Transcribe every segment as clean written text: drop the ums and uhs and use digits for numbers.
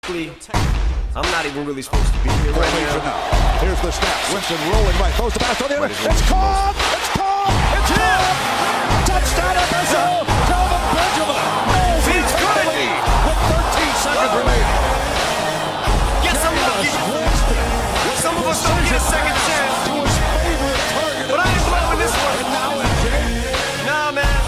I'm not even really supposed to be here right now. Here's the snap. Winston rolling right. Throws the pass on the other. It's caught! It's caught! It's in! Touchdown FSU! Kelvin Benjamin! He's good! With 13 seconds remaining. Yes, I'm lucky. Some of us don't get a second chance. To his favorite target. But I ain't blowing this one. And now it's in. Nah, man.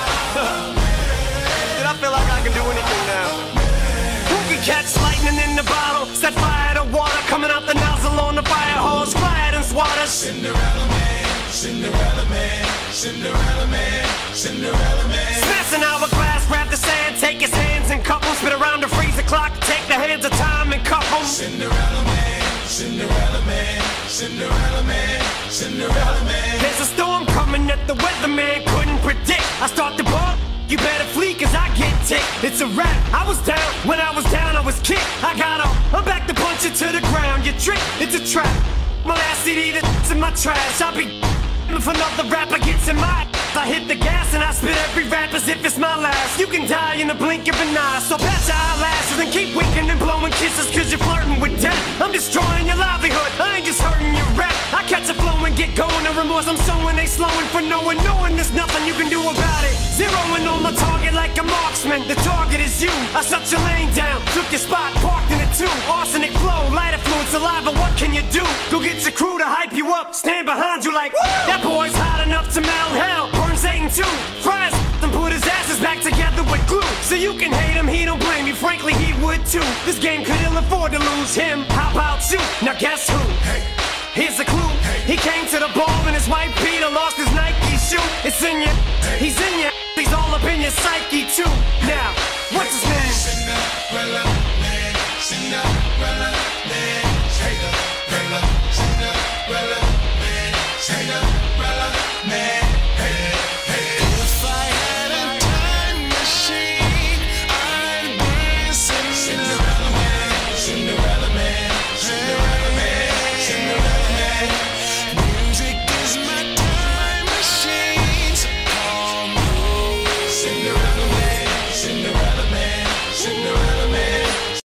Did I feel like I can do anything now? Who can catch lightning in the bottle? Set fire to water coming out the nozzle on the fire hose. Quiet and swatter. Cinderella man, Cinderella man, Cinderella man, Cinderella man. Smash an hourglass, grab the sand, take his hands and cup 'em. Spit around the freezer clock, take the hands of time and cup 'em. Cinderella man, Cinderella man, Cinderella man, Cinderella man. There's a storm coming that the weatherman couldn't predict. I start to bump, you better flee cause I get ticked. It's a wrap, I was down, when I was down I was kicked. I got up, I'm back to punch it to the ground. You trick, it's a trap. My last CD that's in my trash. I'll be if another rapper gets in my I hit the gas and I spit every rap as if it's my last. You can die in the blink of an eye, so patch your eyelashes and keep winking and blowing kisses cause you're flirting with death. I'm destroying your livelihood, I ain't just hurting your rap. I catch a flow and get going, the remorse I'm sowing, they slowing for knowing there's nothing you can do about it. Zeroing on my target like a marksman, the target is you. I shut your lane down, took your spot, parked in it too. Arsenic flow, light affluent saliva, what can you do? Go get your crew to hype you up, stand behind you like, woo! That boy's hot enough to melt hell. Burn Satan too, fries and put his asses back together with glue. So you can hate him, he don't blame you, frankly he would too. This game could ill afford to lose him, how about you? Now guess who? Hey. Here's a clue, he came to the ball and his wife Peter lost his Nike shoe. It's in you, he's in you, he's all up in your psyche too. Now, what's his name? Cinderella man, Cinderella man, Cinderella, Cinderella man, Cinderella man.